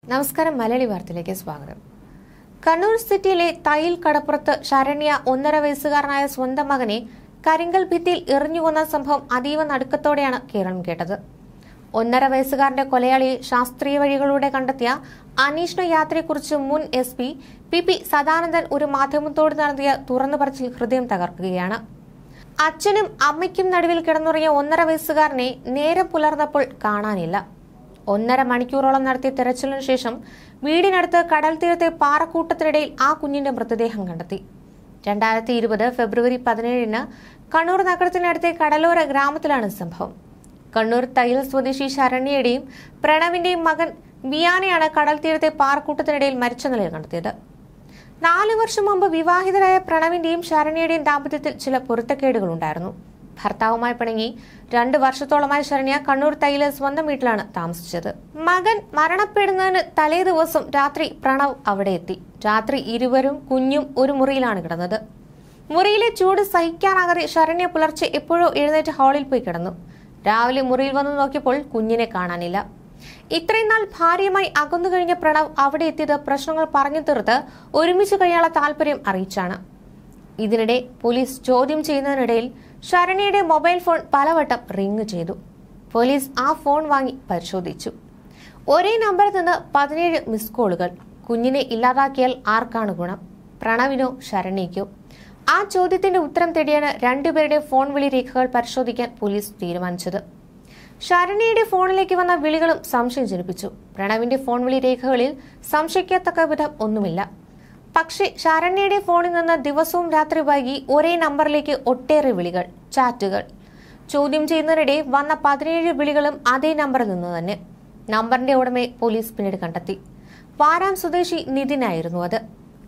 നമസ്കാരം. മലയാളി വാർത്തയിലേക്ക് സ്വാഗതം. കണ്ണൂർ സിറ്റിയിലെ തയ്യിൽ കടപ്പുറത്ത് ശരണ്യ 1.5 വയസ്സുകാരനായ സ്വന്തം മകനെ കരിങ്കൽ ഭിത്തിയിൽ എറിഞ്ഞുകൊന്ന സംഭവം അതീവ നടുക്കത്തോടെയാണ് കേരളം കേട്ടത്. 1.5 വയസ്സുകാരന്റെ കൊലയാളിയെ ശാസ്ത്രീയ വഴികളിലൂടെ കണ്ടെത്തിയ അന്വേഷണ യാത്രയെക്കുറിച്ച് മുൻ SP PP സദാനന്ദൻ ഒരു മാധ്യമത്തോട് നടത്തിയ തുറന്നു പറച്ചിൽ ഹൃദയം തകർക്കുകയാണ്. അച്ഛനും അമ്മയ്ക്കും നടുവിൽ കിടന്നുറങ്ങിയ 1.5 വയസ്സുകാരനെ നേരം പുലർന്നപ്പോൾ കാണാനില്ല. 1.5 മണിക്കൂറോളം നടത്തിയ തെരച്ചിലിനു ശേഷം വീടിനടുത്ത് കടൽ തീരത്തെ പാറക്കൂട്ടത്തിനിടയിൽ ആ കുഞ്ഞിന്റെ മൃതദേഹം കണ്ടെത്തി. 2020 ഫെബ്രുവരി 17-ന് കണ്ണൂർ നഗരത്തിനടുത്തെ കടലോര ഗ്രാമത്തിലാണ് സംഭവം. കണ്ണൂർ തയ്യിൽ സ്വദേശി ശരണ്യയുടെയും പ്രണവിന്റെയും മകൻ വിയാനെയാണ് കടൽ തീരത്തെ പാറക്കൂട്ടത്തിനിടയിൽ മരിച്ച നിലയിൽ കണ്ടെത്തിയത്. 4 വർഷം മുമ്പ് വിവാഹിതരായ പ്രണവിന്റെയും ശരണ്യയുടെയും ദാമ്പത്യത്തിൽ ചില പൊരുത്തക്കേടുകൾ ഉണ്ടായിരുന്നു. ഭർത്താവുമായി പിണങ്ങി 2 വർഷത്തോളമായി ശരണ്യ കണ്ണൂർ തയ്യിലെ സ്വന്തം വീട്ടിലാണ് താമസിച്ചത്. മകൻ മരണപ്പെടുന്നതിന് തലേ ദിവസം രാത്രി പ്രണവ് അവിടെ എത്തി. രാത്രി ഇരുവരും കുഞ്ഞും ഒരു മുറിയിലാണ് കിടന്നത്. മുറിയിലെ ചൂട് സഹിക്കാനാകാതെ ശരണ്യ പുലർച്ചെ എപ്പോഴോ എഴുന്നേറ്റ് ഹാളിൽ പോയി കിടന്നു. രാവിലെ മുറിയിൽ വന്നു നോക്കിയപ്പോൾ കുഞ്ഞിനെ കാണാനില്ല. ഇത്രയും നാൾ ഭാര്യയുമായി അകന്നു കഴിഞ്ഞ പ്രണവ് അവിടെ എത്തിയത് പ്രശ്നങ്ങൾ പറഞ്ഞു തീർത്ത് ഒരുമിച്ച് കഴിയാനുള്ള താല്പര്യം അറിയിച്ചാണ്. ഇതിനിടെ പോലീസ് ചോദ്യം ചെയ്യുന്നതിനിടയിൽ ശരണ്യയുടെ മൊബൈൽ ഫോൺ പലവട്ടം റിംഗ് ചെയ്തു. പോലീസ് ആ ഫോൺ വാങ്ങി പരിശോധിച്ചു. ഒരേ നമ്പറിൽ നിന്ന് 17 മിസ് കോളുകൾ. കുഞ്ഞിനെ ഇല്ലാതാക്കിയാൽ ആർക്കാണ് ഗുണം, പ്രണവിനോ ശരണ്യയ്ക്കോ? ആ ചോദ്യത്തിന്റെ ഉത്തരം തേടിയാണ് 2 പേരുടെ ഫോൺ വിളി രേഖകൾ പരിശോധിക്കാൻ പോലീസ് തീരുമാനിച്ചത്. ശരണ്യയുടെ ഫോണിലേക്ക് വന്ന വിളികളും സംശയം ജനിപ്പിച്ചു. പ്രണവിന്റെ ഫോൺ വിളി രേഖകളിൽ സംശയിക്കത്തക്ക വിധം ഒന്നുമില്ല. പക്ഷേ ശരണ്യയുടെ ഫോണിൽ നിന്ന് ദിവസവും രാത്രി വൈകി ഒരേ നമ്പറിലേക്ക് ഒട്ടേറെ വിളികൾ, ചാറ്റുകൾ. ചോദ്യം ചെയ്യുന്നതിനിടെ വന്ന 17 വിളികളും അതേ നമ്പറിൽ നിന്ന് തന്നെ. നമ്പറിന്റെ ഉടമയെ പോലീസ് പിന്നീട് കണ്ടെത്തി. വാരാം സ്വദേശി നിതിനായിരുന്നു അത്.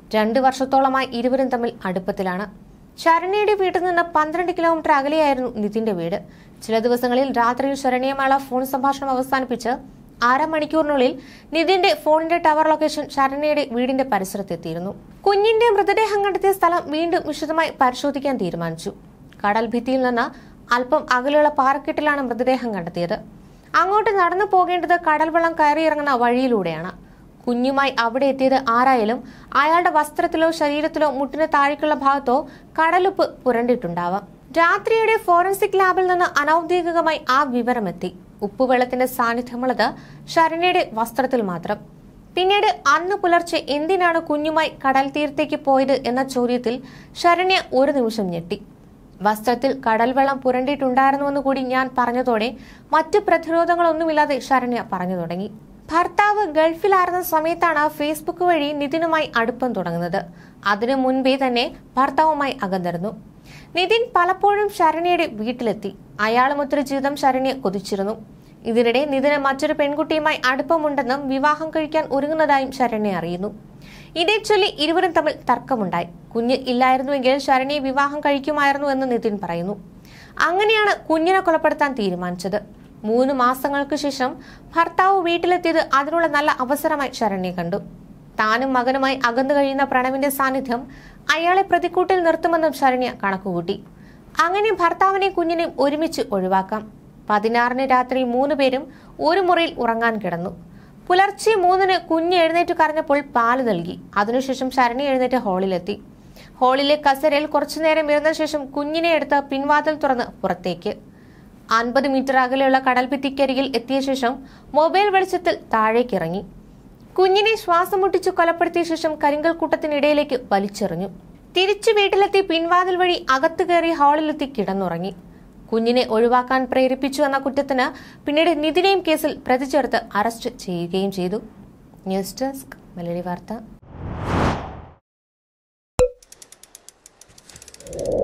2 വർഷത്തോളമായി ഇരുവരും തമ്മിൽ അടുപ്പത്തിലാണ്. ശരണ്യയുടെ വീട്ടിൽ നിന്ന് 12 കിലോമീറ്റർ അകലെയായിരുന്നു നിതിന്റെ വീട്. ചില ദിവസങ്ങളിൽ രാത്രിയിൽ ശരണ്യയുമായുള്ള ഫോൺ സംഭാഷണം അവസാനിപ്പിച്ച് അരമണിക്കൂറിനുള്ളിൽ നിതിന്റെ ഫോണിന്റെ ടവർ ലൊക്കേഷൻ ശരണ്യയുടെ വീടിന്റെ പരിസരത്തെത്തിയിരുന്നു. കുഞ്ഞിന്റെ മൃതദേഹം കണ്ടെത്തിയ സ്ഥലം വീണ്ടും വിശദമായി പരിശോധിക്കാൻ തീരുമാനിച്ചു. കടൽ ഭിത്തിയിൽ നിന്ന് അല്പം അകലെയുള്ള പാറക്കെട്ടിലാണ് മൃതദേഹം കണ്ടെത്തിയത്. അങ്ങോട്ട് നടന്നു പോകേണ്ടത് കടൽ വെള്ളം കയറിയിറങ്ങുന്ന വഴിയിലൂടെയാണ്. കുഞ്ഞുമായി അവിടെ എത്തിയത് ആരായാലും അയാളുടെ വസ്ത്രത്തിലോ ശരീരത്തിലോ മുട്ടിന് താഴേക്കുള്ള ഭാഗത്തോ കടലുപ്പ് പുരണ്ടിട്ടുണ്ടാവാം. രാത്രിയുടെ ഫോറൻസിക് ലാബിൽ നിന്ന് അനൌദ്യോഗികമായി ആ വിവരമെത്തി. ഉപ്പുവെള്ളത്തിന്റെ സാന്നിധ്യമുള്ളത് ശരണ്യയുടെ വസ്ത്രത്തിൽ മാത്രം. പിന്നീട് അന്ന് പുലർച്ചെ എന്തിനാണ് കുഞ്ഞുമായി കടൽ തീരത്തേക്ക് പോയത് എന്ന ചോദ്യത്തിൽ ശരണ്യ ഒരു നിമിഷം ഞെട്ടി. വസ്ത്രത്തിൽ കടൽ വെള്ളം പുരണ്ടിട്ടുണ്ടായിരുന്നുവെന്ന് കൂടി ഞാൻ പറഞ്ഞതോടെ മറ്റു പ്രതിരോധങ്ങളൊന്നുമില്ലാതെ ശരണ്യ പറഞ്ഞു തുടങ്ങി. ഭർത്താവ് ഗൾഫിലായിരുന്ന സമയത്താണ് ഫേസ്ബുക്ക് വഴി നിതിനുമായി അടുപ്പം തുടങ്ങുന്നത്. അതിനു മുൻപേ തന്നെ ഭർത്താവുമായി അകന്നിരുന്നു. നിതിൻ പലപ്പോഴും ശരണ്യയുടെ വീട്ടിലെത്തി. അയാളുമൊത്തൊരു ജീവിതം ശരണ്യ കൊതിച്ചിരുന്നു. ഇതിനിടെ നിതിന് മറ്റൊരു പെൺകുട്ടിയുമായി അടുപ്പമുണ്ടെന്നും വിവാഹം കഴിക്കാൻ ഒരുങ്ങുന്നതായും ശരണ്യ അറിയുന്നു. ഇതേ ചൊല്ലി ഇരുവരും തമ്മിൽ തർക്കമുണ്ടായി. കുഞ്ഞ് ഇല്ലായിരുന്നുവെങ്കിൽ ശരണ്യെ വിവാഹം കഴിക്കുമായിരുന്നു എന്ന് നിതിൻ പറയുന്നു. അങ്ങനെയാണ് കുഞ്ഞിനെ കൊലപ്പെടുത്താൻ തീരുമാനിച്ചത്. 3 മാസങ്ങൾക്ക് ശേഷം ഭർത്താവ് വീട്ടിലെത്തിയത് അതിനുള്ള നല്ല അവസരമായി ശരണ്യ കണ്ടു. താനും മകനുമായി അകന്നു കഴിയുന്ന പ്രണവിന്റെ സാന്നിധ്യം അയാളെ പ്രതിക്കൂട്ടിൽ നിർത്തുമെന്നും ശരണ്യ കണക്കുകൂട്ടി. അങ്ങനെ ഭർത്താവിനെ കുഞ്ഞിനെയും ഒരുമിച്ച് ഒഴിവാക്കാം. 16-ന് രാത്രി 3 പേരും ഒരു മുറിയിൽ ഉറങ്ങാൻ കിടന്നു. പുലർച്ചെ 3-ന് കുഞ്ഞ് എഴുന്നേറ്റ് കരഞ്ഞപ്പോൾ പാല് നൽകി. അതിനുശേഷം ശരണ്യ എഴുന്നേറ്റ് ഹാളിലെത്തി. ഹാളിലെ കസേരയിൽ കുറച്ചുനേരം ഇരുന്ന ശേഷം കുഞ്ഞിനെ എടുത്ത് പിൻവാതിൽ തുറന്ന് പുറത്തേക്ക് 50 മീറ്റർ അകലെയുള്ള കടൽഭിത്തിക്കരികിൽ എത്തിയ ശേഷം മൊബൈൽ വെളിച്ചത്തിൽ താഴേക്കിറങ്ങി. കുഞ്ഞിനെ ശ്വാസം മുട്ടിച്ചു കൊലപ്പെടുത്തിയ ശേഷം കരിങ്കൽ കൂട്ടത്തിനിടയിലേക്ക് വലിച്ചെറിഞ്ഞു. തിരിച്ചു വീട്ടിലെത്തി പിൻവാതിൽ വഴി അകത്തു കയറി ഹാളിലെത്തി കിടന്നുറങ്ങി. കുഞ്ഞിനെ ഒഴിവാക്കാൻ പ്രേരിപ്പിച്ചു എന്ന കുറ്റത്തിന് പിന്നീട് നിതിനെയും കേസിൽ പ്രതി ചേർത്ത് അറസ്റ്റ് ചെയ്യുകയും ചെയ്തു. ന്യൂസ് ഡെസ്ക് മലയാളി വാർത്ത.